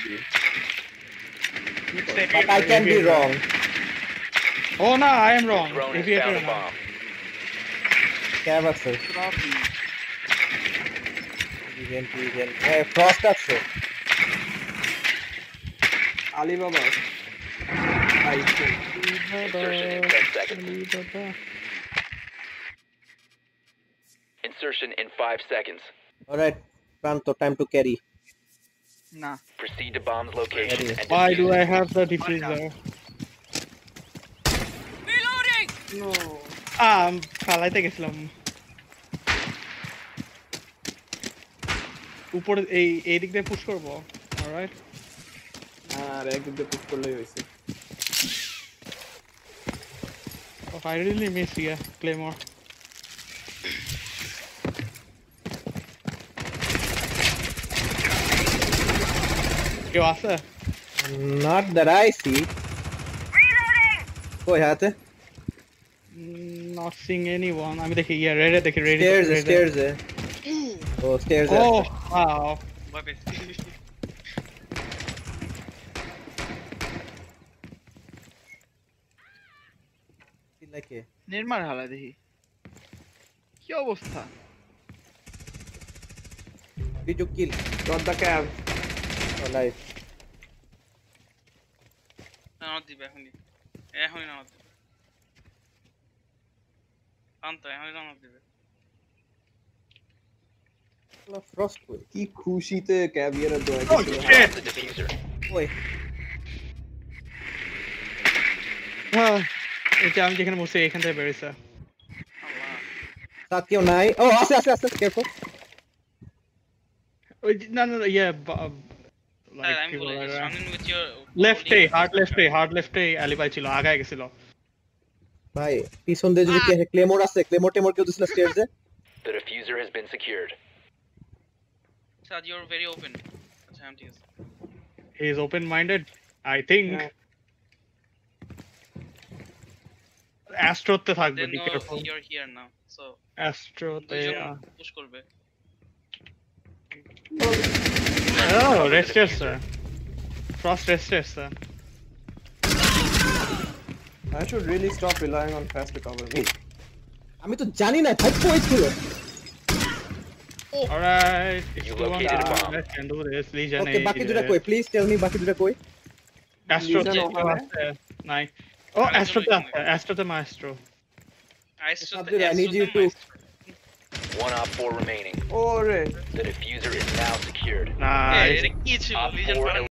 But I can be wrong. Oh no, I am wrong. Drone has Aviator found a na. bomb. Cab আছে Vegan. Hey, Frost আছে Alibaba. Insertion in 10 seconds. Insertion in 5 seconds. Alright, Pranto, time to carry. Nah. Proceed to bomb's location Ready. and Why do defuse I it. have the diffuser? No. ফালাইতে গেছিলাম উপরে এই দিক দিয়ে push করব alright আর একদিক দিয়ে push করলেই হইছে I really miss you, Claymore. কেউ আছে? Not that I see. কই হাতে? Not seeing anyone. আমি দেখি রেডে দেখি রেডে Stairs Oh, stairs Oh, wow. like a নির্মাণ হালা দেখি কি অবস্থা did you kill? Got the cab. Alive. নামাজ দিবে এখনই নামাজ দিবে শান্ত এখনই নামাজ দিবে Frost কই? কি খুশিতে ক্যাভিয়ারের দোয়া Oh দিছিল shit. The diffuser. ওই এটা আমি যেখানে বসে এখান থেকে বেরিয়েছে সাথ কেউ নাই ও আছে কেয়ারফুল ওই না আমি বলে দিচ্ছি running with your হার্ড লেফটে আলিবাই ছিল আগায় গেছিল ভাই পিছন দিয়ে যদি ক্লেমোর আছে ক্লেমোর কেউ দিছিল স্টেয়ারসে The diffuser has been secured. Sad, you're very open. That's empty. he is open minded I think Astro তে থাকবে Then be careful you're here now. So Astro তে push করবে oh rested sir Frost rested sir I should really stop relying on fast recovery. আমি তো জানি না ভাই কই ছিল alright You located a bomb. let's do this Legion ওকে বাকি দুটো কই প্লিজ টেল মি বাকি দুটো কই Astro Legion ওখানে? নাই oh Astro তে Maestro I need you to One op 4 remaining. ওরে The diffuser is now secured. nice এটা কি ছিল Op লিজেন্ড 4